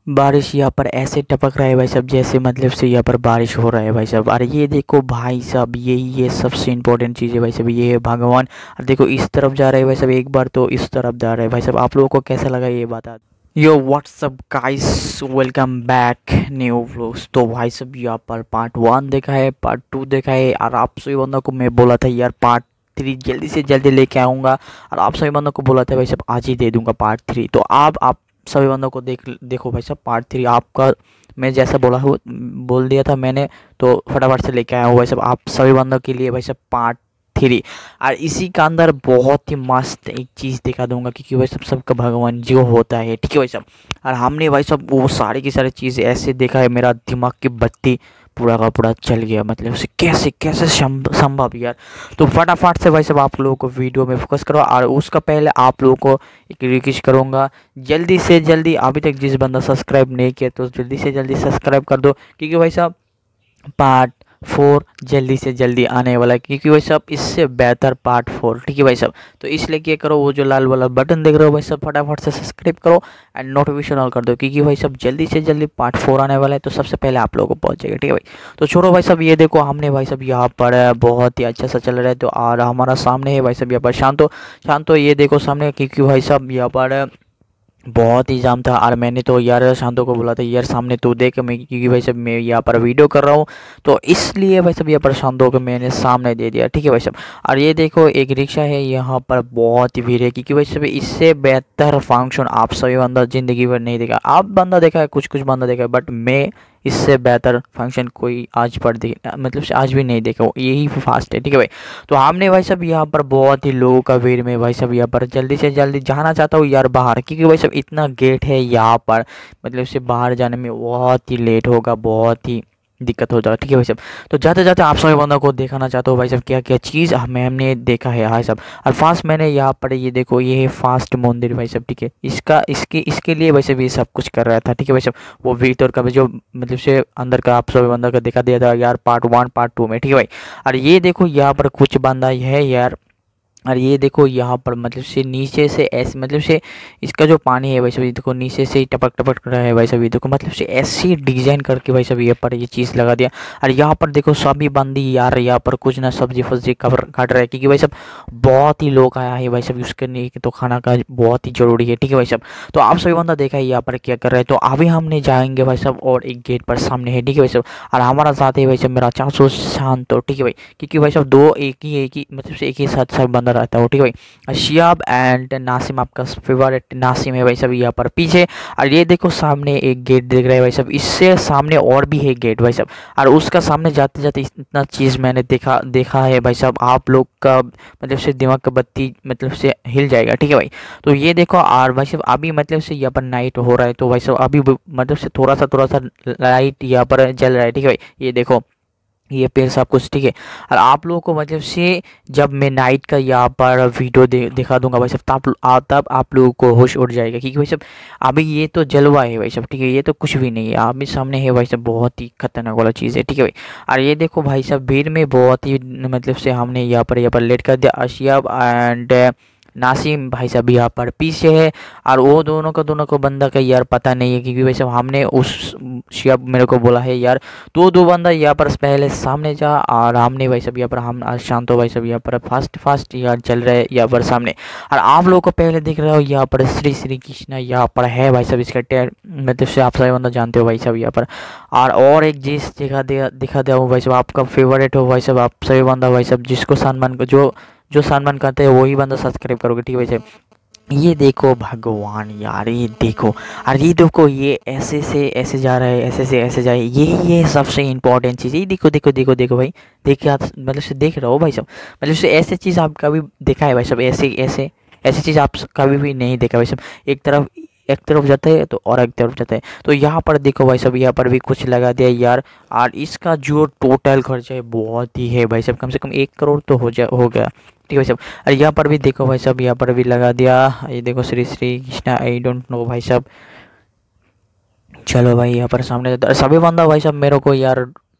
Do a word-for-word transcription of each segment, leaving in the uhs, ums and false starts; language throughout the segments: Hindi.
बारिश यहाँ पर ऐसे टपक रहा है भाई साहब, जैसे मतलब से यहाँ पर बारिश हो रहा है भाई साहब। और ये देखो भाई साहब, ये ये सबसे इम्पोर्टेंट चीज़ है भाई साहब, ये है भगवान। और देखो इस तरफ जा रहे हैं भाई साहब, एक बार तो इस तरफ जा रहे हैं भाई साहब। आप लोगों को कैसा लगा ये बता। Yo what's up guys, welcome back new vlogs. तो भाई साहब यहाँ पर पार्ट वन देखा है, पार्ट टू देखा है, और आप सभी बंदों को मैं बोला था यार पार्ट थ्री जल्दी से जल्दी लेके आऊँगा, और आप सभी बंदों को बोला था भाई साहब आज ही दे दूंगा पार्ट थ्री। तो आप आप सभी बंदों को देख देखो भाई साहब, पार्ट थ्री आपका मैं जैसा बोला हो बोल दिया था मैंने, तो फटाफट से लेके आया हूँ भाई साहब आप सभी बंदों के लिए भाई साहब पार्ट थ्री। और इसी का अंदर बहुत ही मस्त एक चीज़ दिखा दूंगा, क्योंकि भाई सब सबका भगवान जो होता है, ठीक है भाई साहब। और हमने भाई साहब वो सारी की सारी चीज़ें ऐसे देखा है, मेरा दिमाग की बत्ती पूरा का पूरा चल गया, मतलब उसे कैसे कैसे संभव यार। तो फटाफट से भाई साहब आप लोगों को वीडियो में फोकस करो, और उसका पहले आप लोगों को एक रिक्वेस्ट करूँगा, जल्दी से जल्दी अभी तक जिस बंदा सब्सक्राइब नहीं किया तो जल्दी से जल्दी सब्सक्राइब कर दो, क्योंकि भाई साहब पार्ट फोर जल्दी से जल्दी आने वाला है, क्योंकि भाई साहब इससे बेहतर पार्ट फोर, ठीक है भाई साहब। तो इसलिए क्या करो, वो जो लाल वाला बटन देख रहे हो भाई साहब फटाफट से सब्सक्राइब करो एंड नोटिफिकेशन ऑन कर दो, क्योंकि भाई साहब जल्दी से जल्दी पार्ट फोर आने वाला है, तो सबसे पहले आप लोगों को पहुंचेगा, ठीक है भाई। तो छोड़ो भाई साहब, ये देखो हमने भाई साहब यहाँ पर बहुत ही अच्छा सा चल रहा है। तो और हमारा सामने है भाई साहब यहाँ पर शांतो शांतो ये देखो सामने, क्योंकि भाई साहब यहाँ पर बहुत ही जाम था, और मैंने तो यार शांतो को बोला था यार सामने तू देख, मैं क्योंकि भाई साहब मैं यहाँ पर वीडियो कर रहा हूँ, तो इसलिए भाई साहब यहाँ पर शांतो को मैंने सामने दे दिया, ठीक है भाई साहब। और ये देखो एक रिक्शा है, यहाँ पर बहुत ही भीड़ है, क्योंकि भाई साहब इससे बेहतर फंक्शन आप सभी बंदा ज़िंदगी भर नहीं देखा। आप बंदा देखा है, कुछ कुछ बंदा देखा है, बट मैं इससे बेहतर फंक्शन कोई आज पर मतलब से आज भी नहीं देखा, यही फास्ट है, ठीक है भाई। तो हमने भाई साहब यहाँ पर बहुत ही लोगों का भीड़ में भाई साहब यहाँ पर जल्दी से जल्दी जाना चाहता हूँ यार बाहर, क्योंकि भाई साहब इतना गेट है यहाँ पर, मतलब से बाहर जाने में बहुत ही लेट होगा, बहुत ही दिक्कत हो जाएगा, ठीक है भाई साहब। तो जाते जाते आप सभी बंदों को दिखाना चाहता हूँ भाई साहब क्या क्या चीज़ हमें हमने देखा है भाई साहब। और फास्ट मैंने यहाँ पर ये देखो, ये है फास्ट मंदिर भाई साहब, ठीक है। इसका इसके इसके लिए भाई साहब ये सब कुछ कर रहा था, ठीक है भाई साहब। वो भीतर का जो मतलब से अंदर का आप सभी बंदा का दिखा दिया था यार पार्ट वन पार्ट टू में, ठीक है भाई। और ये देखो यहाँ पर कुछ बंदा है यार, और ये देखो यहाँ पर मतलब से नीचे से ऐसे मतलब से इसका जो पानी है भाई साहब, ये देखो नीचे से ही टपक टपक रहा है भाई साहब, ये देखो मतलब से ऐसी डिजाइन करके भाई साहब ये पर ये चीज़ लगा दिया। और यहाँ पर देखो सभी बंदी यार यहाँ पर कुछ ना सब्जी फब्जी कवर काट रहा है, क्योंकि भाई साहब बहुत ही लोग आया है भाई साहब, उसके लिए तो खाना का बहुत ही जरूरी है, ठीक है भाई साहब। तो आप सभी बंदा देखा है यहाँ पर क्या कर रहे हैं। तो अभी हमने जाएंगे भाई साहब, और एक गेट पर सामने है, ठीक है भाई साहब। और हमारा साथ है भाई साहब मेरा चाचू शांतो, ठीक है भाई, क्योंकि भाई साहब दो एक ही एक ही मतलब से एक ही साथ सब बंदा रहता है, ठीक है भाई। शियाब एंड नासिम, आपका फेवरेट नासिम है भाई साहब यहाँ पर पीछे। और ये देखो सामने एक गेट दिख रहा है भाई साहब, इससे सामने और भी है गेट भाई साहब। और उसका सामने जाते जाते इतना चीज़ मैंने देखा देखा है भाई साहब, आप लोग का मतलब से दिमाग का बत्ती मतलब से हिल जाएगा, ठीक है भाई। तो ये देखो, और भाई साहब अभी मतलब से यहाँ पर नाइट हो रहा है, तो भाई साहब अभी मतलब से थोड़ा सा थोड़ा सा लाइट यहाँ पर जल रहा है, ठीक है भाई। ये देखो ये पेड़ सब कुछ, ठीक है। और आप लोगों को मतलब से जब मैं नाइट का यहाँ पर वीडियो दे, दिखा दूंगा भाई साहब, तब तब आप लोगों को होश उड़ जाएगा, क्योंकि भाई साहब अभी ये तो जलवा है भाई साहब, ठीक है, ये तो कुछ भी नहीं है, अभी सामने है भाई साहब बहुत ही खतरनाक वाला चीज़ है, ठीक है भाई। और ये देखो भाई साहब भीड़ में बहुत ही मतलब से हमने यहाँ पर यहाँ पर लेट कर दिया अशियाब एंड नासिम भाई साहब यहाँ पर पीछे है। और वो दोनों का दोनों को बंदा का यार पता नहीं है, क्योंकि भाई साहब हमने उस शियाब मेरे को बोला है यार तो दो बंदा यहाँ पर पहले सामने जा, और हमने भाई साहब यहाँ पर हम शांतो भाई साहब यहाँ पर फास्ट फास्ट यार चल रहे हैं यहाँ पर सामने। और आप लोगों को पहले दिख रहा हो यहाँ पर श्री श्री कृष्णा यहाँ पर है भाई साहब, इसका टेर मतलब से आप सभी बंदा जानते हो भाई साहब यहाँ पर। और और एक चीज़ दिखा दिया दिखा दिया हो भाई साहब, आपका फेवरेट हो भाई साहब, आप सभी बंदा भाई साहब जिसको सम्मान को जो जो सम्मान करते हैं वही बंदा सब्सक्राइब करोगे, ठीक है भाई साहब। ये देखो भगवान यार, ये देखो, और ये देखो ये ऐसे से ऐसे जा रहा है, ऐसे से ऐसे जाए, ये ये सबसे इम्पोर्टेंट चीज़ है। ये देखो देखो देखो देखो भाई, देखिए आप मतलब से देख रहे हो भाई साहब, मतलब से ऐसे चीज़ आप कभी देखा है भाई साहब, ऐसे ऐसे ऐसी चीज़ आप कभी भी नहीं देखा भाई साहब। एक तरफ एक तरफ जाता है तो और एक तरफ जाता है, तो यहाँ पर देखो भाई साहब यहाँ पर भी कुछ लगा दिया यार। और इसका जो टोटल खर्चा है बहुत ही है भाई साहब, कम से कम एक करोड़ तो हो जा हो गया, ठीक है भाई साहब। और यहाँ पर भी देखो भाई साहब, यहाँ पर भी लगा दिया, ये देखो Shri Shri Krishna I don't know भाई साहब। चलो भाई यहाँ पर सामने सभी बंदा भाई साहब मेरे को यार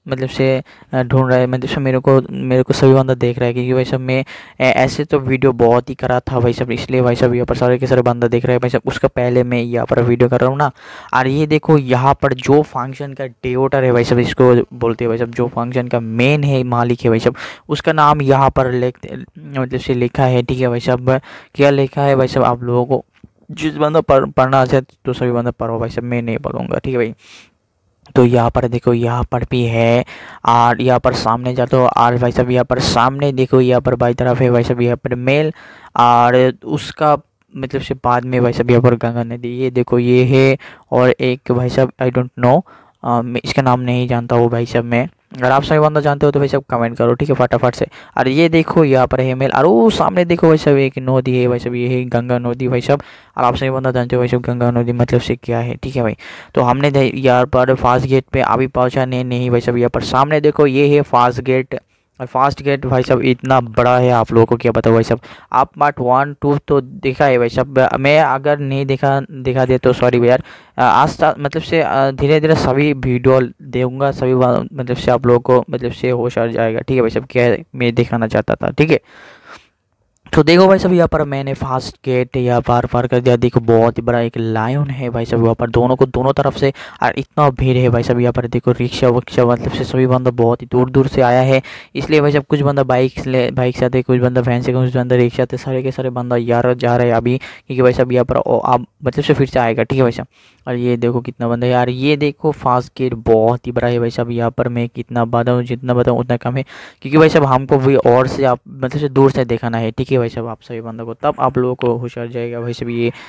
मतलब से अ, ढूंढ रहा है, मतलब से मेरे को मेरे को सभी बंदा देख रहा है, क्योंकि भाई साहब मैं अ, ऐसे तो वीडियो बहुत ही करा था भाई साहब, इसलिए भाई साहब यहाँ पर सारे के सारे बंदा देख रहा है भाई साहब। उसका पहले मैं यहाँ पर वीडियो कर रहा हूँ ना। और ये देखो यहाँ पर जो फंक्शन का डिओटर है भाई साहब, इसको बोलते हैं भाई साहब, जो फंक्शन का मेन है, मालिक है भाई साहब, उसका नाम यहाँ पर लिख मतलब से लिखा है, ठीक है भाई साहब। क्या लिखा है भाई साहब, आप लोगों को जिस बंदा पढ़ पढ़ना चाहे तो सभी बंदा पढ़ो भाई साहब, मैं नहीं पढ़ूंगा, ठीक है भाई। तो यहाँ पर देखो, यहाँ पर भी है। और यहाँ पर सामने जाते हो और भाई साहब यहाँ पर सामने देखो, यहाँ पर बाई तरफ है भाई साहब यहाँ पर मेल। और उसका मतलब से बाद में भाई साहब यहाँ पर गंगा नदी, ये देखो ये है। और एक भाई साहब आई डोंट नो, मैं इसका नाम नहीं जानता हूँ भाई साहब मैं। अगर आप सभी बंदा जानते हो तो भाई साहब कमेंट करो, ठीक है, फटाफट से। और ये देखो यहाँ पर है मेल, और वो सामने देखो भाई साहब एक नदी है भाई साहब, ये है गंगा नदी भाई साहब। और आप सभी बंदा जानते हो भाई साहब गंगा नदी मतलब से क्या है, ठीक है भाई। तो हमने दे- यहाँ पर फास्ट गेट पे अभी पहुँचा नहीं नहीं भाई साहब, यहाँ पर सामने देखो ये है फास्ट गेट। और फास्ट गेट भाई साहब इतना बड़ा है, आप लोगों को क्या पता भाई साहब। आप पार्ट वन टू तो देखा है भाई साहब, मैं अगर नहीं देखा दिखा दे तो सॉरी यार। अ, आज तक मतलब से धीरे धीरे सभी वीडियो दूंगा, सभी बा- मतलब से आप लोगों को मतलब से होश आ जाएगा, ठीक है भाई साहब, क्या मैं दिखाना चाहता था, ठीक है। तो देखो भाई साहब यहाँ पर मैंने फास्ट गेट यहाँ पार पार कर दिया। देखो बहुत ही बड़ा एक लायन है भाई साहब, यहाँ पर दोनों को दोनों तरफ से। और इतना भीड़ है भाई साहब, यहाँ पर देखो रिक्शा वक्शा मतलब से सभी बंदा बहुत ही दूर दूर से आया है। इसलिए भाई साहब कुछ बंदा बाइक से बाइक से आते, कुछ बंदा वैन से, कुछ बंदा रिक्शा आते, सारे के सारे बंदा यार जा रहे हैं अभी, क्योंकि भाई साहब यहाँ पर ओ, आप मतलब से फिर से आएगा, ठीक है भाई साहब। और ये देखो कितना बंदा है यार, ये देखो फास्ट गेट बहुत ही बड़ा है भाई साहब। यहाँ पर मैं कितना बताऊँ, जितना बताऊँ उतना कम है, क्योंकि भाई साहब हमको भी और से आप मतलब से दूर से दिखाना है, ठीक है भाई साहब, आप सभी बंदों को, तब आप लोगों को होशियार जाएगा भाई साहब ये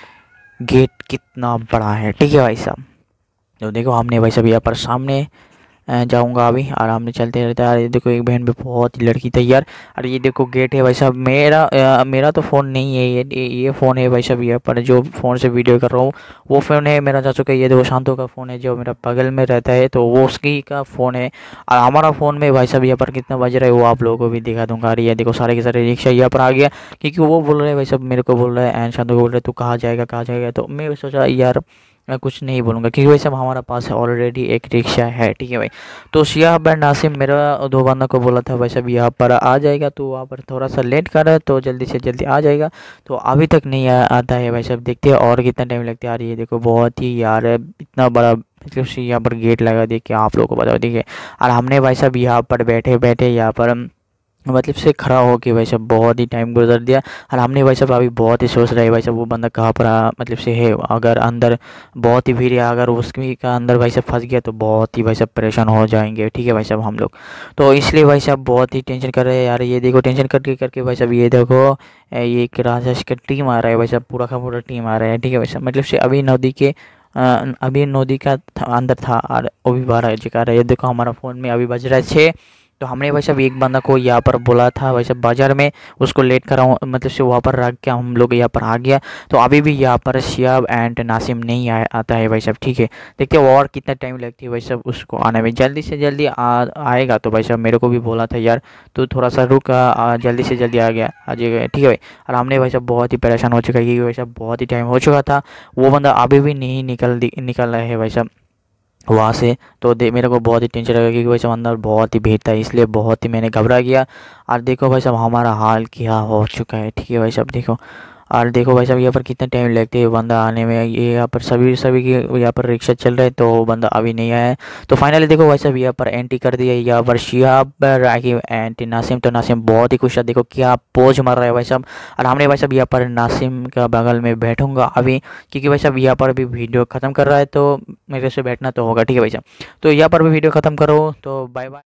गेट कितना बड़ा है, ठीक है भाई साहब। तो देखो हमने भाई साहब यहाँ पर सामने अ, जाऊंगा अभी, आराम से चलते रहता है। और ये देखो एक बहन पे बहुत ही लड़की तैयार। और ये देखो गेट है भाई साहब, मेरा अ, मेरा तो फ़ोन नहीं है ये ये, ये फ़ोन है भाई साहब, यहाँ पर जो फ़ोन से वीडियो कर रहा हूँ वो फ़ोन है मेरा चाचू का। ये देखो शांतो का फ़ोन है जो मेरा बगल में रहता है, तो वो उसकी का फ़ोन है। और हमारा फ़ोन में भाई साहब यहाँ पर कितना बज रहा है वो आप लोगों को भी दिखा दूंगा। और ये देखो सारे के सारे रिक्शा यहाँ पर आ गया, क्योंकि वो बोल रहे हैं भाई साहब, मेरे को बोल रहा है एंड शांतो को बोल रहे तू कहाँ जाएगा कहाँ जाएगा। तो मैं सोचा यार मैं कुछ नहीं बोलूँगा, क्योंकि भाई साहब हमारा पास ऑलरेडी एक रिक्शा है, ठीक है भाई। तो शिहाब एंड नासिम मेरा दो बंदा को बोला था भाई साहब यहाँ पर आ जाएगा, तो वहाँ पर थोड़ा सा लेट कर रहा है, तो जल्दी से जल्दी आ जाएगा। तो अभी तक नहीं आ, आता है भाई साहब, देखते हैं और कितना टाइम लगता है। यार ये देखो बहुत ही यार इतना बड़ा मतलब से यहाँ पर गेट लगा, देख के आप लोगों को बताओ, देखिए। और हमने भाई साहब यहाँ पर बैठे बैठे यहाँ पर मतलब से खड़ा हो के भाई साहब बहुत ही टाइम गुजर दिया। और हमने भाई साहब अभी बहुत ही सोच रहे हैं भाई साहब वो बंदा कहाँ पर आ, मतलब से है, अगर अंदर बहुत ही भीड़ है, अगर उसकी का अंदर भाई साहब फंस गया तो बहुत ही भाई साहब परेशान हो जाएंगे, ठीक है भाई साहब हम लोग। तो इसलिए भाई साहब बहुत ही टेंशन कर रहे हैं यार। ये देखो टेंशन करके करके भाई साहब ये देखो ए, ये एक राजेश का टीम आ रहा है भाई साहब, पूरा का पूरा टीम आ रहा है, ठीक है भाई साहब। मतलब से अभी नदी के अ, अभी नदी का था, अंदर था और अभी बारह जगह रहा है। ये देखो हमारा फ़ोन में अभी बज रहा है छः। तो हमने भाई साहब एक बंदा को यहाँ पर बोला था भाई साहब बाज़ार में, उसको लेट कराऊँ मतलब से वहाँ पर रख के हम लोग यहाँ पर आ गया। तो अभी भी यहाँ पर शिहाब एंड नासिम नहीं आ, आता है भाई साहब, ठीक है। देखते हैं और कितना टाइम लगती है भाई साहब उसको आने में। जल्दी से जल्दी आ आएगा तो भाई साहब मेरे को भी बोला था यार, तो थोड़ा सा रुक, आ, आ, जल्दी से जल्दी आ गया आ जाएगा, ठीक है भाई। और हमने भाई साहब बहुत ही परेशान हो चुका है, क्योंकि भाई साहब बहुत ही टाइम हो चुका था, वो बंदा अभी भी नहीं निकल निकल रहा है भाई साहब वहाँ से। तो दे मेरे को बहुत ही टेंशन लगा, क्योंकि भाई साहब अंदर बहुत ही भीड़ था, इसलिए बहुत ही मैंने घबरा गया। और देखो भाई साहब हमारा हाल क्या हो चुका है, ठीक है भाई साहब देखो। और देखो भाई साहब यहाँ पर कितना टाइम लगते है बंदा आने में। ये यहाँ पर सभी सभी के यहाँ पर रिक्शा चल रहे हैं, तो वो बंदा अभी नहीं आया है। तो फाइनली देखो भाई साहब यहाँ पर एंट्री कर दिया, यहाँ पर शिहाब राकिब एंटी नासिम। तो नासिम बहुत ही खुश है, देखो क्या पोज मार रहा है भाई साहब। और हमने भाई साहब यहाँ पर नासिम का बगल में बैठूंगा अभी, क्योंकि भाई साहब यहाँ पर भी वीडियो ख़त्म कर रहा है, तो मेरे से बैठना तो होगा, ठीक है भाई साहब। तो यहाँ पर भी वीडियो ख़त्म करो, तो बाय बाय।